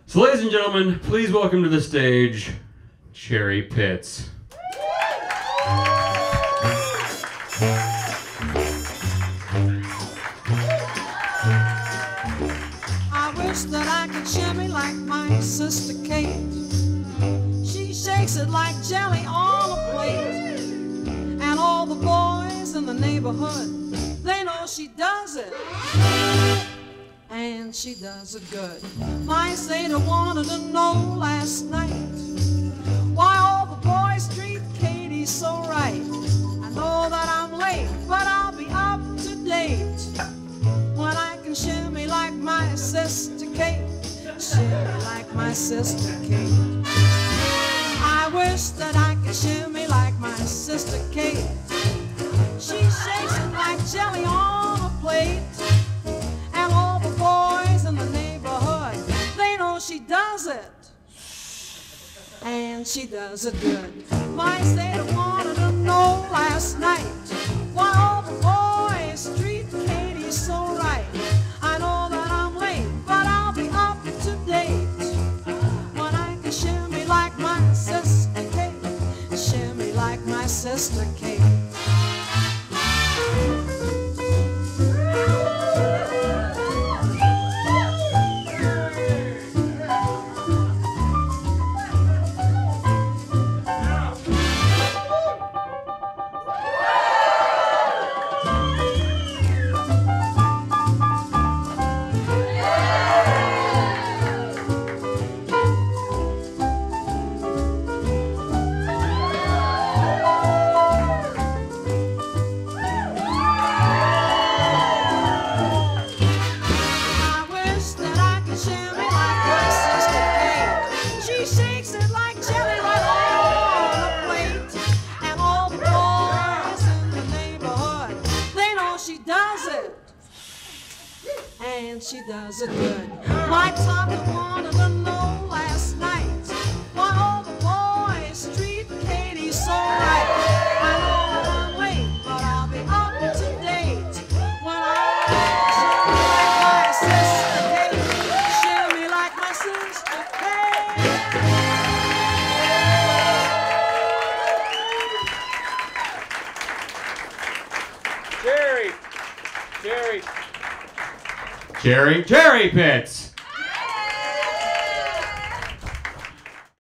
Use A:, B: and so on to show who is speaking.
A: So ladies and gentlemen, please welcome to the stage, Cherry Pitz.
B: I wish that I could shimmy like my sister Kate. She shakes it like jelly on a plate. And all the boys in the neighborhood, they know she does it. And she does it good. My satyr wanted to know last night why all the boys treat Katie so right. I know that I'm late, but I'll be up to date when I can shimmy like my sister Kate. Shimmy like my sister Kate. I wish that I could shimmy like my sister Kate. She shakes it like jelly on a plate. And all the boys in the neighborhood, they know she does it. And she does it good. My satyr wanted to know last night why all the boys treat Katie so right. I know that I'm late, but I'll be up to date when I can shimmy like my sister Kate. Shimmy like my sister Kate. And she does it good. My Tommy wanted to know last night why all the boys treat Katie so right. I know that I'm late, but I'll be up to date when I shimmy like my sister Kate. Shimmy like my sister Kate.
A: Cherry Pitz.